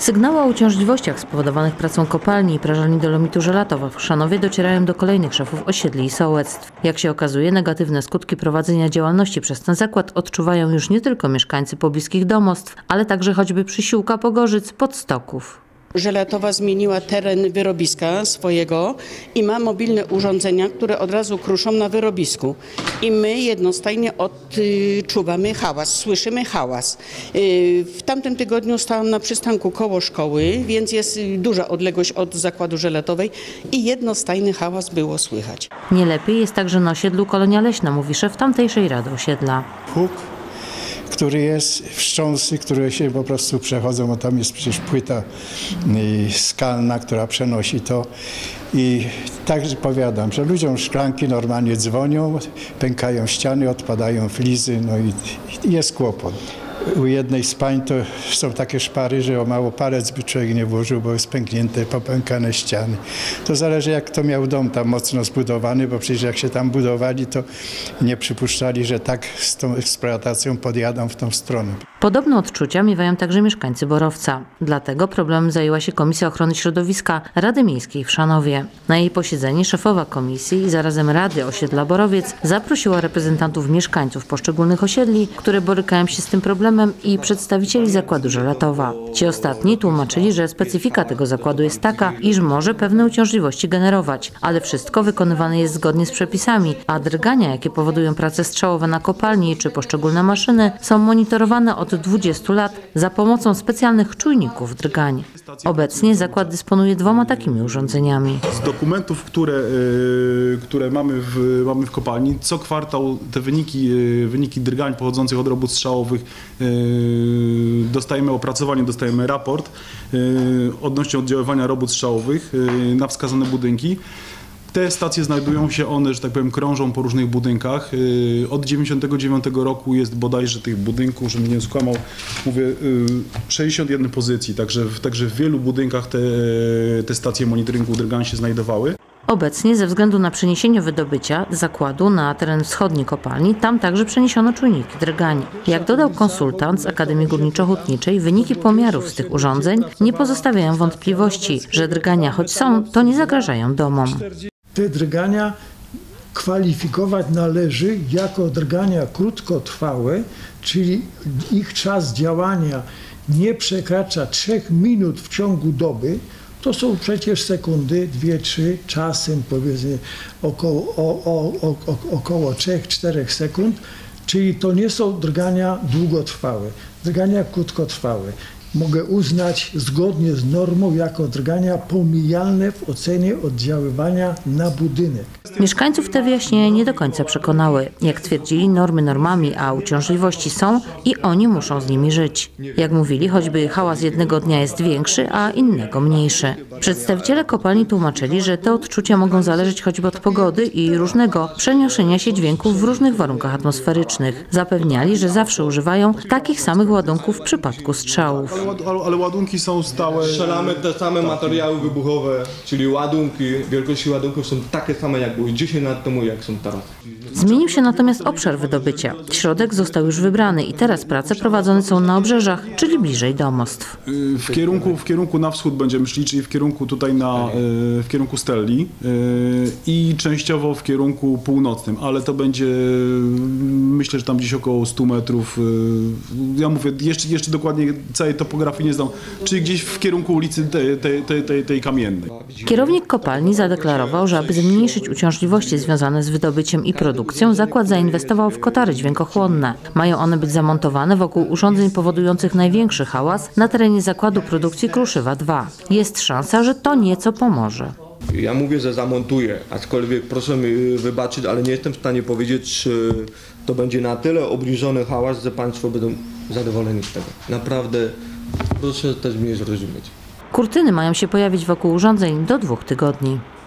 Sygnały o uciążliwościach spowodowanych pracą kopalni i prażalni dolomitu żelatowa w Chrzanowie docierają do kolejnych szefów osiedli i sołectw. Jak się okazuje, negatywne skutki prowadzenia działalności przez ten zakład odczuwają już nie tylko mieszkańcy pobliskich domostw, ale także choćby Przysiłka, Pogorzyc, Podstoków. Żelatowa zmieniła teren wyrobiska swojego i ma mobilne urządzenia, które od razu kruszą na wyrobisku. I my jednostajnie odczuwamy hałas, słyszymy hałas. W tamtym tygodniu stałam na przystanku koło szkoły, więc jest duża odległość od zakładu żelatowej i jednostajny hałas było słychać. Nie lepiej jest także na osiedlu Kolonia Leśna, mówi szef tamtejszej rady osiedla. Huk, który jest, wstrząsy, które się po prostu przechodzą, bo tam jest przecież płyta skalna, która przenosi to. I także powiadam, że ludziom szklanki normalnie dzwonią, pękają ściany, odpadają flizy, no i jest kłopot. U jednej z pań to są takie szpary, że o mało palec by człowiek nie włożył, bo jest pęknięte, popękane ściany. To zależy, jak kto miał dom tam mocno zbudowany, bo przecież jak się tam budowali, to nie przypuszczali, że tak z tą eksploatacją podjadą w tą stronę. Podobne odczucia miewają także mieszkańcy Borowca. Dlatego problemem zajęła się Komisja Ochrony Środowiska Rady Miejskiej w Chrzanowie. Na jej posiedzenie szefowa komisji i zarazem Rady Osiedla Borowiec zaprosiła reprezentantów mieszkańców poszczególnych osiedli, które borykają się z tym problemem, i przedstawicieli zakładu Żelatowa. Ci ostatni tłumaczyli, że specyfika tego zakładu jest taka, iż może pewne uciążliwości generować, ale wszystko wykonywane jest zgodnie z przepisami, a drgania, jakie powodują prace strzałowe na kopalni czy poszczególne maszyny, są monitorowane od 20 lat za pomocą specjalnych czujników drgań. Obecnie zakład dysponuje 2 takimi urządzeniami. Z dokumentów, które mamy w kopalni, co kwartał te wyniki drgań pochodzących od robót strzałowych dostajemy opracowanie, dostajemy raport odnośnie oddziaływania robót strzałowych na wskazane budynki. Te stacje znajdują się one, że tak powiem, krążą po różnych budynkach. Od 1999 roku jest bodajże tych budynków, żebym nie skłamał, mówię, 61 pozycji, także w wielu budynkach te stacje monitoringu drgań się znajdowały. Obecnie ze względu na przeniesienie wydobycia zakładu na teren wschodniej kopalni, tam także przeniesiono czujniki drgań. Jak dodał konsultant z Akademii Górniczo-Hutniczej, wyniki pomiarów z tych urządzeń nie pozostawiają wątpliwości, że drgania, choć są, to nie zagrażają domom. Te drgania kwalifikować należy jako drgania krótkotrwałe, czyli ich czas działania nie przekracza 3 minut w ciągu doby. To są przecież sekundy, 2-3, czasem powiedzmy około 3-4 sekund, czyli to nie są drgania długotrwałe, drgania krótkotrwałe. Mogę uznać zgodnie z normą jako drgania pomijalne w ocenie oddziaływania na budynek. Mieszkańców te wyjaśnienia nie do końca przekonały. Jak twierdzili, normy normami, a uciążliwości są i oni muszą z nimi żyć. Jak mówili, choćby hałas jednego dnia jest większy, a innego mniejszy. Przedstawiciele kopalni tłumaczyli, że te odczucia mogą zależeć choćby od pogody i różnego przenoszenia się dźwięków w różnych warunkach atmosferycznych. Zapewniali, że zawsze używają takich samych ładunków w przypadku strzałów. Ale ładunki są stałe. Strzelamy te same materiały wybuchowe, czyli ładunki, wielkości ładunków są takie same jak były 10 lat temu, jak są teraz. Zmienił się natomiast obszar wydobycia. Środek został już wybrany i teraz prace prowadzone są na obrzeżach, czyli bliżej domostw. W kierunku na wschód będziemy szli, czyli w kierunku tutaj w kierunku Stelli i częściowo w kierunku północnym, ale to będzie, myślę, że tam gdzieś około 100 metrów. Ja mówię, jeszcze dokładnie całej topografii nie znam, czyli gdzieś w kierunku ulicy tej Kamiennej. Kierownik kopalni zadeklarował, że aby zmniejszyć uciążliwości związane z wydobyciem i produkcją, zakład zainwestował w kotary dźwiękochłonne. Mają one być zamontowane wokół urządzeń powodujących największy hałas na terenie zakładu produkcji Kruszywa 2. Jest szansa, że to nieco pomoże. Ja mówię, że zamontuję, aczkolwiek proszę mi wybaczyć, ale nie jestem w stanie powiedzieć, czy to będzie na tyle obniżony hałas, że Państwo będą zadowoleni z tego. Naprawdę proszę też mnie zrozumieć. Kurtyny mają się pojawić wokół urządzeń do 2 tygodni.